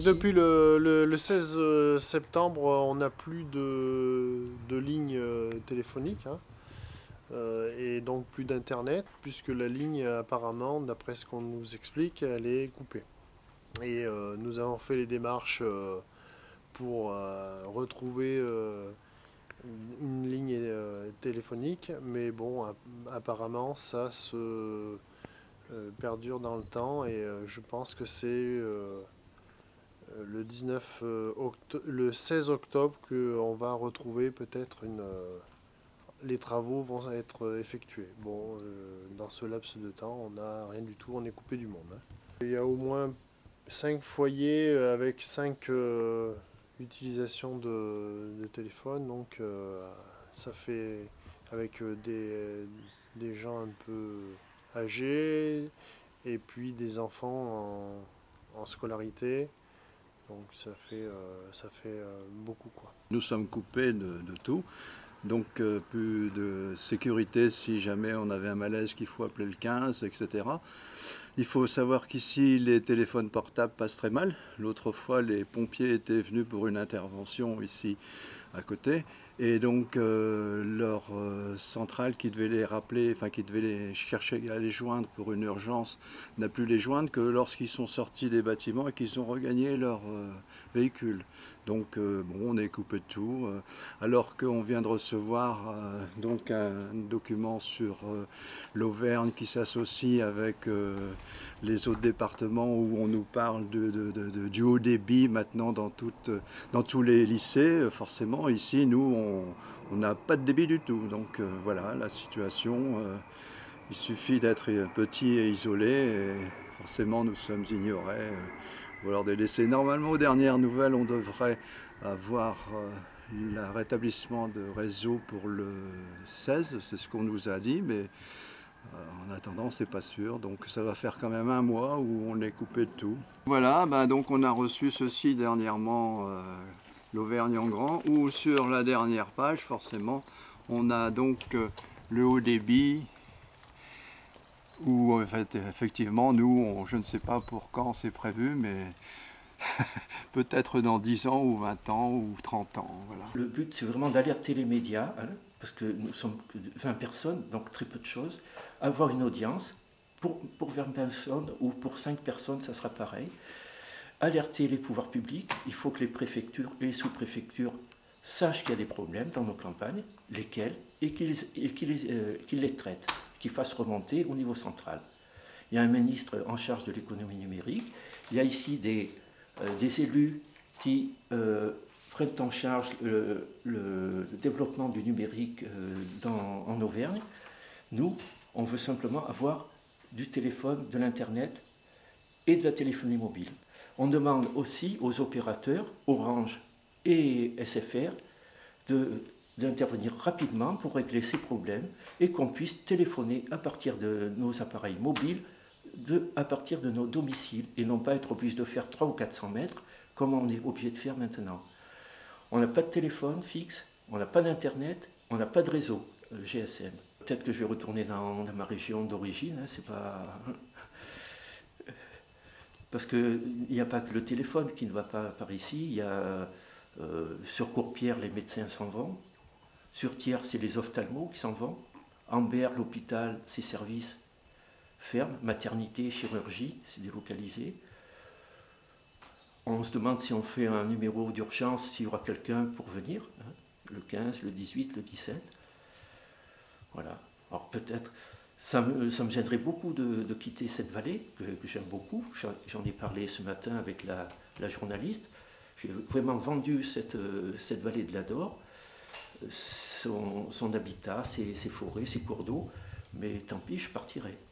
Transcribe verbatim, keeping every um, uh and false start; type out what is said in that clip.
Depuis le, le- le seize septembre, on n'a plus de, de ligne euh, téléphonique, hein, euh, et donc plus d'internet, puisque la ligne, apparemment, d'après ce qu'on nous explique, elle est coupée. Et euh, nous avons fait les démarches euh, pour euh, retrouver euh, une ligne euh, téléphonique, mais bon, ap- apparemment, ça se euh, perdure dans le temps, et euh, je pense que c'est euh, le dix-neuf euh, octo- le seize octobre qu'on va retrouver peut-être une. Euh, les travaux vont être effectués. Bon, euh, dans ce laps de temps, on n'a rien du tout, on est coupé du monde, hein. Il y a au moins cinq foyers avec cinq euh, utilisations de, de téléphone, donc euh, ça fait avec euh, des, des gens un peu âgés et puis des enfants en, en scolarité. Donc ça fait, euh, ça fait euh, beaucoup, quoi. Nous sommes coupés de, de tout, donc euh, plus de sécurité si jamais on avait un malaise qu'il faut appeler le quinze, et cetera. Il faut savoir qu'ici les téléphones portables passent très mal. L'autre fois les pompiers étaient venus pour une intervention ici à côté, et donc euh, leur euh, centrale qui devait les rappeler, enfin qui devait les chercher à les joindre pour une urgence, n'a pu les joindre que lorsqu'ils sont sortis des bâtiments et qu'ils ont regagné leur euh, véhicule. Donc euh, bon, on est coupé de tout, euh, alors qu'on vient de recevoir euh, donc un document sur euh, l'Auvergne qui s'associe avec euh, les autres départements où on nous parle de, de, de, de, du haut débit maintenant dans, toute, dans tous les lycées. Forcément, ici, nous, on n'a pas de débit du tout. Donc euh, voilà la situation. Euh, il suffit d'être petit et isolé et forcément, nous sommes ignorés. Euh, ou alors des laisser. Normalement, aux dernières nouvelles, on devrait avoir euh, le rétablissement de réseau pour le seize, c'est ce qu'on nous a dit, mais euh, en attendant, c'est pas sûr. Donc ça va faire quand même un mois où on est coupé de tout. Voilà, bah, donc on a reçu ceci dernièrement, euh, l'Auvergne en grand, où sur la dernière page, forcément, on a donc euh, le haut débit, où en fait, effectivement, nous, on, je ne sais pas pour quand c'est prévu, mais peut-être dans dix ans ou vingt ans ou trente ans. Voilà. Le but, c'est vraiment d'alerter les médias, hein, parce que nous sommes que vingt personnes, donc très peu de choses, avoir une audience. Pour, pour vingt personnes ou pour cinq personnes, ça sera pareil. Alerter les pouvoirs publics, il faut que les préfectures et les sous-préfectures sachent qu'il y a des problèmes dans nos campagnes, lesquels, et qu'ils qu'ils, euh, qu'ils les traitent, qu'ils fassent remonter au niveau central. Il y a un ministre en charge de l'économie numérique, il y a ici des, euh, des élus qui euh, prennent en charge le, le, le développement du numérique euh, dans, en Auvergne. Nous, on veut simplement avoir du téléphone, de l'Internet et de la téléphonie mobile. On demande aussi aux opérateurs, Orange et S F R, d'intervenir rapidement pour régler ces problèmes et qu'on puisse téléphoner à partir de nos appareils mobiles, de, à partir de nos domiciles, et non pas être obligé de faire trois ou quatre cents mètres comme on est obligé de faire maintenant. On n'a pas de téléphone fixe, on n'a pas d'internet, on n'a pas de réseau euh, G S M. Peut-être que je vais retourner dans, dans ma région d'origine, hein, c'est pas... Parce qu'il n'y a pas que le téléphone qui ne va pas par ici, il y a euh, sur Courpierre, les médecins s'en vont, sur Thiers, c'est les ophtalmos qui s'en vont, Ambert, l'hôpital, ses services ferment, maternité, chirurgie, c'est délocalisé. On se demande si on fait un numéro d'urgence, s'il y aura quelqu'un pour venir, hein, le quinze, le dix-huit, le dix-sept. Voilà. Alors peut-être... Ça me, ça me gênerait beaucoup de, de quitter cette vallée, que, que j'aime beaucoup. J'en ai parlé ce matin avec la, la journaliste. J'ai vraiment vendu cette, cette vallée de l'Ador, son, son habitat, ses, ses forêts, ses cours d'eau. Mais tant pis, je partirai.